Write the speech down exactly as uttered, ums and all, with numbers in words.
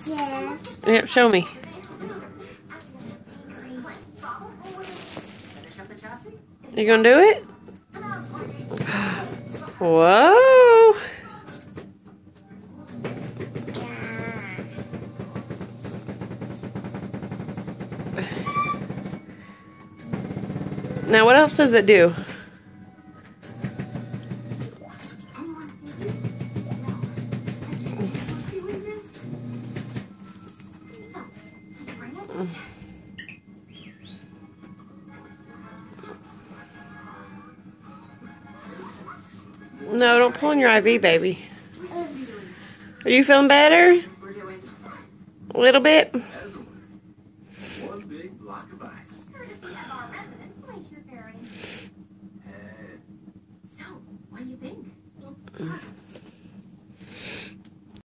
Yeah. Yep, show me. You gonna do it? Whoa! Now what else does it do? No, don't pull on your I V, baby. Are you feeling better? A little bit? One big block of ice. So, what do you think?